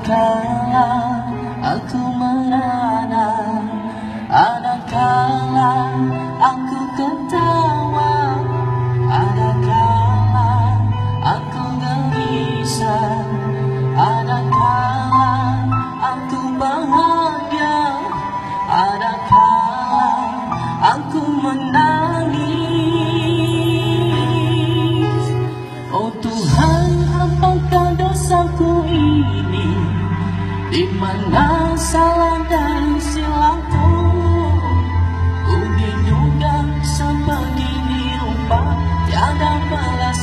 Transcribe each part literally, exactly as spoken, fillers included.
kala aku merana, ada kala aku ketawa, ada kala aku gelisah, ada kala aku bahagia, ada kala aku menangis. Oh Tuhan, apakah dosaku ini? Di mana salah dan silapku? Ku diduga sebegini rupa, tiada belas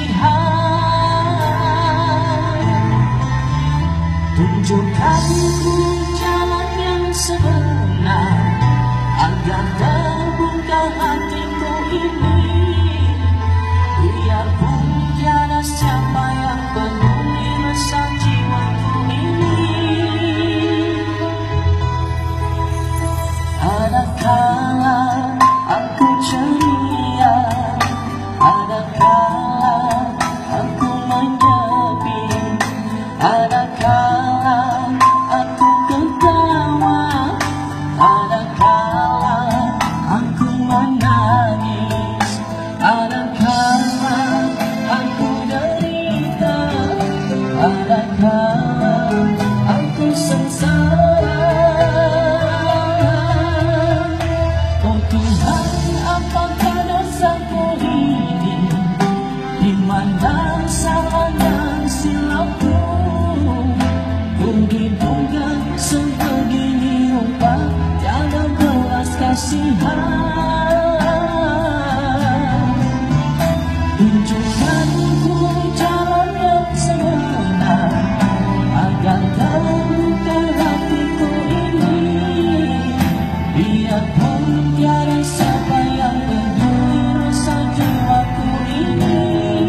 kasihan. Tunjukkanku jalan yang sebenar, agar terbuka hatiku ini. Biarpun tiada siapa yang peduli rasa jiwaku ini. Ada kala aku ceria, ada kala aku menyepi, ada kala aku ketawa, ada kala aku menangis, ada kala aku derita, ada kala aku sengsara. Oh Tuhan, apakah dosaku ini? Di mana salah dan silapku? Ku diduga sebegini rupa, tiada belas kasihan. Tunjukkanku jalan yang sebenar, agar terbuka hatiku ini. Biarpun tiada siapa yang peduli rasa jiwaku ini.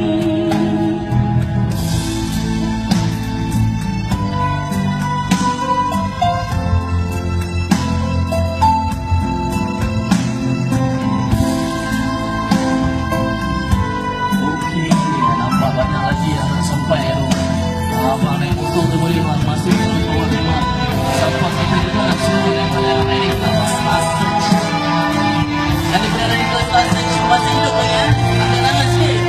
Okey, nampak banyak lagi yang nak sampai tu. Abang naik motor tu boleh bang, masuk ke bawah memang. Sampai kita juga semua yang ada naik kelas plastik. Yang diberi dari kelas plastik masih hidup lagi ya. Ada lagi sikit.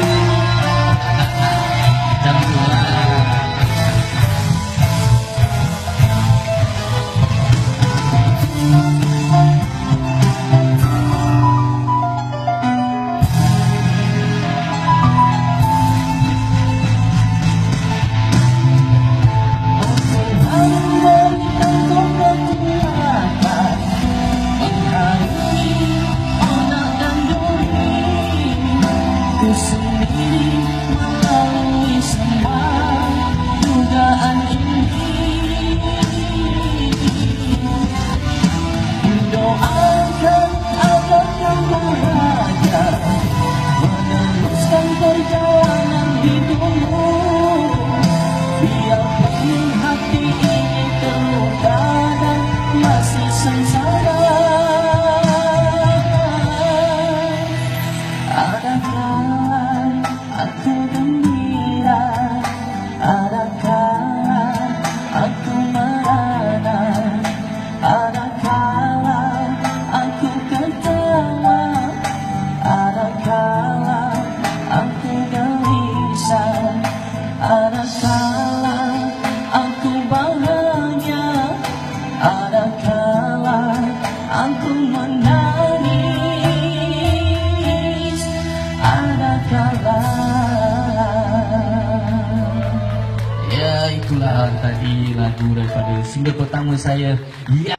Jangan lupa. Ku sendiri melalui semua dugaan ini. Doakan agar kau bahagia, meneruskan perjalanan hidupmu. Biarpun hati ini terluka dan masih sengsara. Ada kala aku gembira, ada kala aku merana, ada kala aku ketawa, ada kala aku gelisah, ada kala aku bahagia, ada kala aku menangis, ada kala. Ya, itulah tadi lagu daripada single pertama saya. Ya.